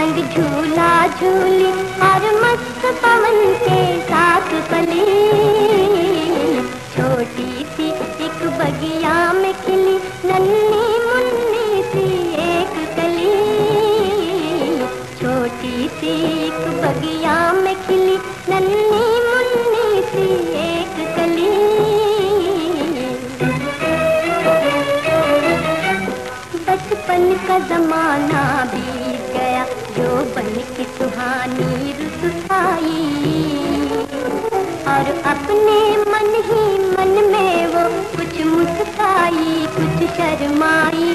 संग झूला झूली और मस्त पवन के साथ पली। छोटी सी एक बगिया में खिली नन्ही मुन्नी सी एक कली। छोटी सी एक बगिया में खिली नन्ही मुन्नी सी एक कली। बचपन का जमाना बीत गया, यौवन की सुहानी रुत आई, और अपने मन ही मन में वो कुछ मुस्काई कुछ शर्माई।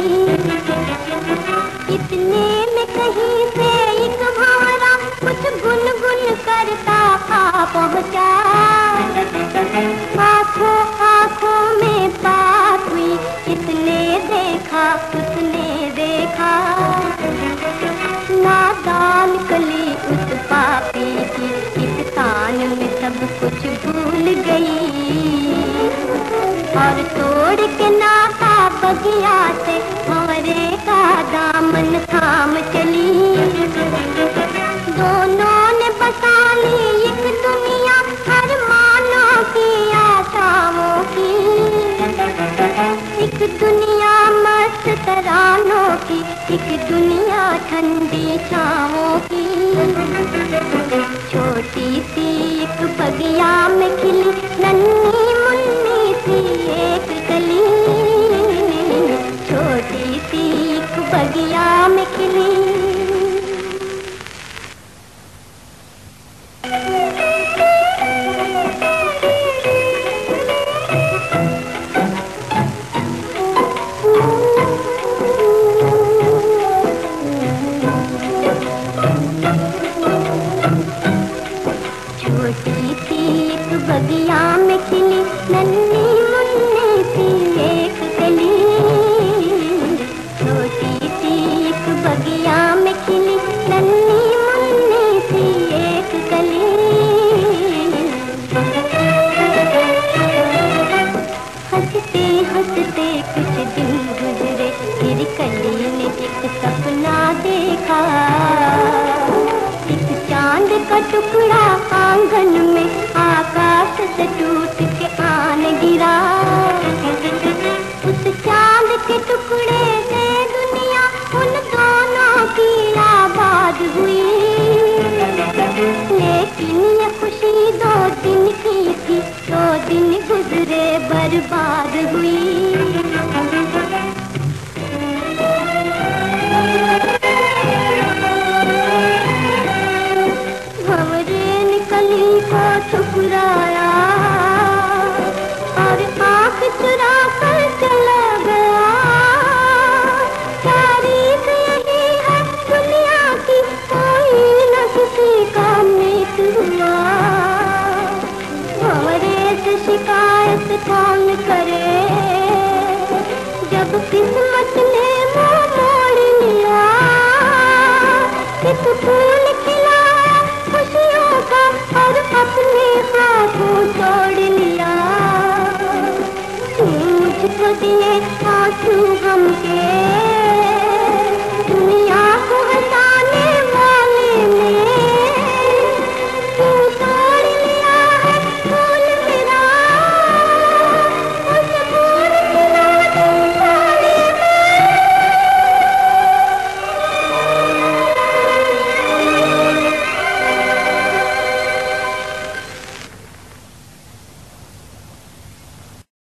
इतने में कहीं से एक भंवरा कुछ गुनगुन करता आ पहुंचा। आंखों आंखों में बात हुई, इसने देखा उसने देखा। नादान कली उस पापी की इस कान में सब कुछ भूल गई, और तोड़ के नाता बगिया से भंवरे का दामन थाम चली। दोनों ने बसा ली एक दुनिया अरमानों की आशाओं की। एक दुनिया मस्त तरानों की, एक दुनिया ठंडी छाँवों की। छोटी सी एक बगिया में खिली नन्ही मुन्नी सी एक कली। छोटी सी एक बगिया में खिली। छोटी सी एक बगिया में खिली नन्ही मुन्नी सी एक कली। छोटी सी एक बगिया में खिली नन्ही मुन्नी सी एक कली। हंसते हंसते कुछ दिन गुजरे, फिर कली ने एक सपना देखा। एक चांद का टुकड़ा आंगन में आकाश से टूट के आन गिरा। उस चांद के टुकड़े से दुनिया उन दोनों की आबाद हुई। लेकिन ये खुशी 2 दिन की थी, 2 दिन गुजरे बर्बाद हुई। ठुकराया और आँख चुरा कर चला गया। तारीख यही है दुनिया की, कोई न किसी का मीत हुआ। भंवरे से शिकायत कौन करे, जब किस्मत ने मुँह मोड़ लिया।